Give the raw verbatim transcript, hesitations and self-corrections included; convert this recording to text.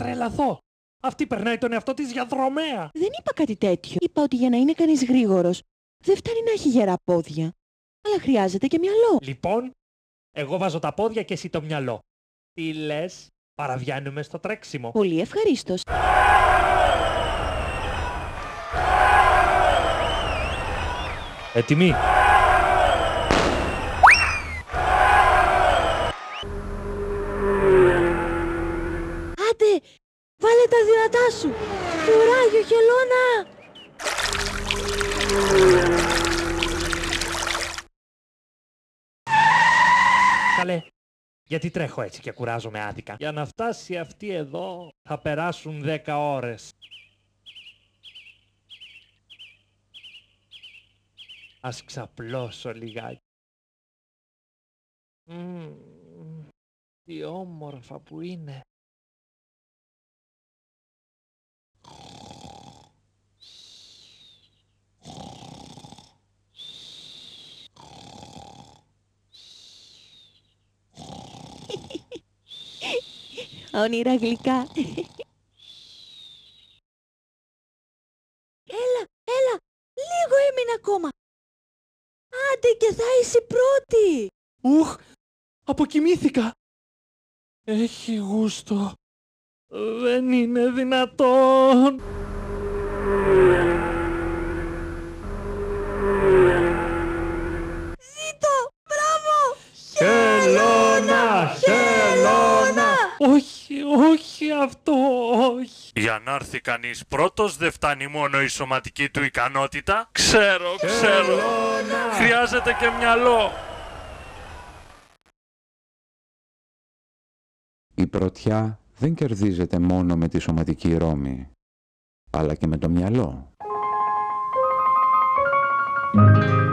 τρελαθώ. Αυτή περνάει τον εαυτό της για δρομέα. Δεν είπα κάτι τέτοιο. Είπα ότι για να είναι κανείς γρήγορος δεν φτάνει να έχει γερά πόδια. Αλλά χρειάζεται και μυαλό. Λοιπόν, εγώ βάζω τα πόδια και εσύ το μυαλό. Τι λες, παραβιάνουμε στο τρέξιμο? Πολύ ευχαρίστως. Έτοιμοι? Άντε, βάλε τα δυνατά σου. Κουράγιο, χελώνα. Καλέ, γιατί τρέχω έτσι και κουράζομαι άδικα? Για να φτάσει αυτή εδώ θα περάσουν δέκα ώρες. Ας ξαπλώσω λιγάκι. Mm, τι όμορφα που είναι. Όνειρα γλυκά. Έλα, έλα, λίγο έμεινε ακόμα. Άντε και θα είσαι πρώτη. Ουχ, αποκοιμήθηκα. Έχει γούστο. Δεν είναι δυνατόν. Ζήτω, μπράβο. Χελώνα, χελώνα. Όχι, όχι αυτό, όχι. Για να έρθει κανείς πρώτος δεν φτάνει μόνο η σωματική του ικανότητα. Ξέρω, ξέρω. Χρειάζεται και μυαλό. Η πρωτιά δεν κερδίζεται μόνο με τη σωματική ρόμη, αλλά και με το μυαλό.